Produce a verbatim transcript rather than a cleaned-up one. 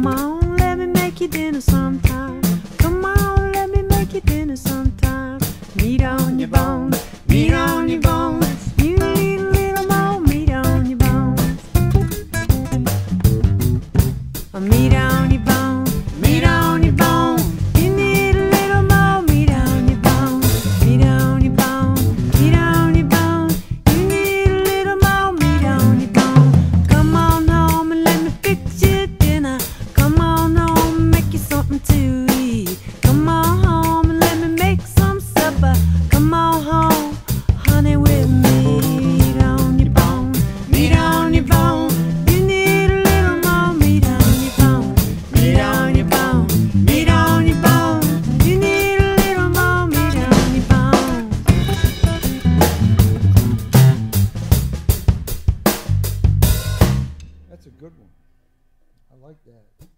Come on, let me make you dinner sometime. Come on, let me make you dinner sometime. Meat on your bones, meat on your bones. You need a little more meat on your bones. Meat on your bones, meat on your bones. You need a little more meat on your bones. Meat on your bones, meat on your bones. You need a little more meat on your bones. Come on home and let me fix you dinner. Come on home and make you something to eat. Come on home and let me make some supper. Come on home, honey, with me. Meat on your bones, meat on your bones. You need a little more meat on your bones. Meat on your bones, meat on your bones. You need a little more meat on your bones. That's a good one. I like that.